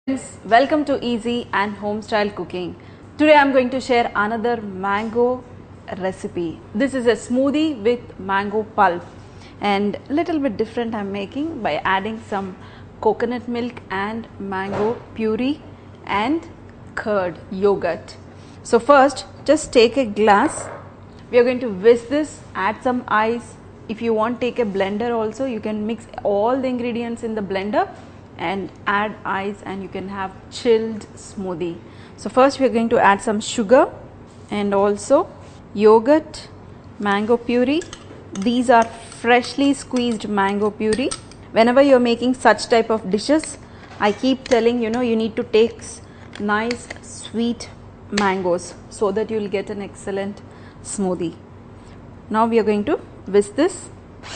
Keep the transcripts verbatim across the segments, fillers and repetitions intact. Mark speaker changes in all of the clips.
Speaker 1: Friends, welcome to Easy and Home Style Cooking. Today I am going to share another mango recipe. This is a smoothie with mango pulp and little bit different I am making by adding some coconut milk and mango puree and curd yogurt. So first just take a glass. We are going to whisk this, add some ice. If you want, take a blender also. You can mix all the ingredients in the blender and add ice and you can have chilled smoothie. So first we are going to add some sugar and also yogurt, mango puree. These are freshly squeezed mango puree. Whenever you are making such type of dishes, I keep telling you know you need to take nice sweet mangoes so that you will get an excellent smoothie. Now we are going to whisk this.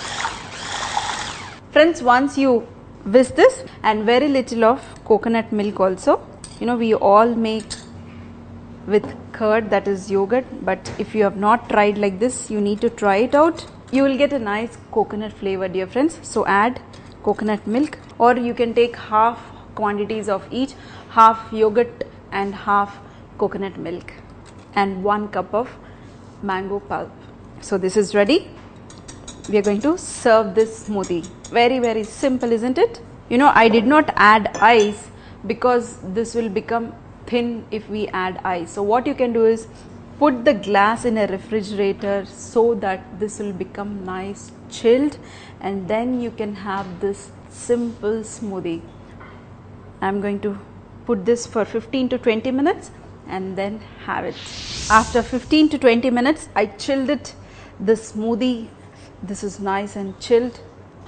Speaker 1: Friends, once you whisk this, and very little of coconut milk also. You know we all make with curd, that is yogurt, but if you have not tried like this, you need to try it out. You will get a nice coconut flavor, dear friends. So add coconut milk, or you can take half quantities of each, half yogurt and half coconut milk, and one cup of mango pulp. So this is ready. We are going to serve this smoothie. Very very simple, isn't it? You know I did not add ice because this will become thin if we add ice. So what you can do is put the glass in a refrigerator so that this will become nice chilled, and then you can have this simple smoothie. I am going to put this for fifteen to twenty minutes and then have it. After fifteen to twenty minutes I chilled it, the smoothie. This is nice and chilled.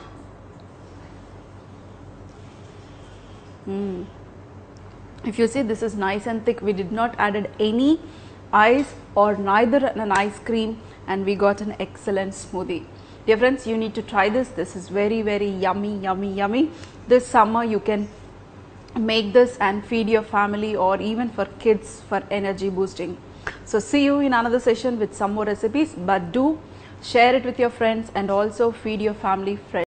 Speaker 1: Mm. If you see, this is nice and thick. We did not added any ice or neither an ice cream, and we got an excellent smoothie. Dear friends, you need to try this. This is very very yummy yummy yummy. This summer you can make this and feed your family, or even for kids for energy boosting. So see you in another session with some more recipes, but do share it with your friends and also feed your family fresh.